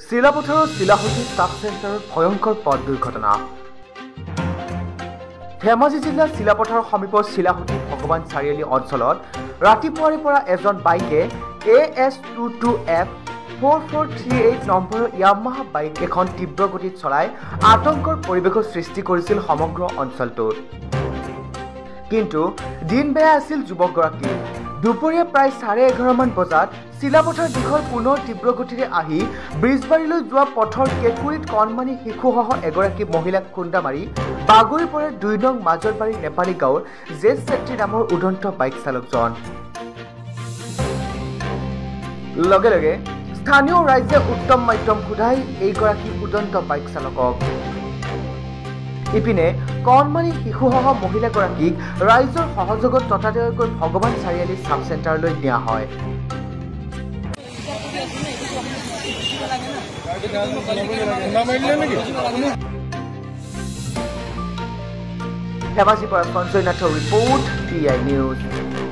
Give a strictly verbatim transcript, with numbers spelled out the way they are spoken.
চিলাপথাৰৰ চিলাহটি sub চেণ্টাৰত ভয়ংকৰ পথ দুৰ্ঘটনা। ধেমাজি জিলাৰ চিলাপথাৰৰ সমীপৰ চিলাহটি ভগৱান চাৰিআলি অঞ্চলত ৰাতিপুৱাৰে পৰা এজন বাইকে A S two two F four four three eight নম্বৰৰ য়ামাহা বাইক এখন তীব্ৰ গতিত চলাই আতংকৰ পৰিৱেশৰ সৃষ্টি কৰিছিল সমগ্ৰ অঞ্চলটোত। কিন্তু দিন বেয়া আছিল যুৱকগৰাকী। দুপৰীয়া প্ৰায় চাৰে এঘাৰমান বজাত চিলাপথাৰ দিশৰ পুনৰ তীব্ৰ গতিৰে আহি ব্ৰিজবাৰীলৈ যোৱা পথৰ কেঁকুৰিত কণমানি শিশুসহ এগৰাকী মহিলাক খুন্দা মাৰি বাগৰি পৰে দুই নং মাজৰবাৰী নেপালী গাঁৱৰ জেছ ছেত্ৰী নামৰ উদন্ত বাইক চালকজন। লগে লগে স্থানীয় ৰাইজে উত্তম মাধ্যম সোধাই এইগৰাকী উদন্ত বাইক চালকক। ইপিনে কণমানি শিশুসহ মহিলাগৰাকীক ৰাইজৰ সহযোগত ততাতৈয়াকৈ ভগৱান চাৰিআলি চাব চেণ্টাৰলৈ নিয়া হয়। ধেমাজিৰ পৰা সঞ্জয় নাথৰ ৰিপৰ্ট, পি আই নিউজ।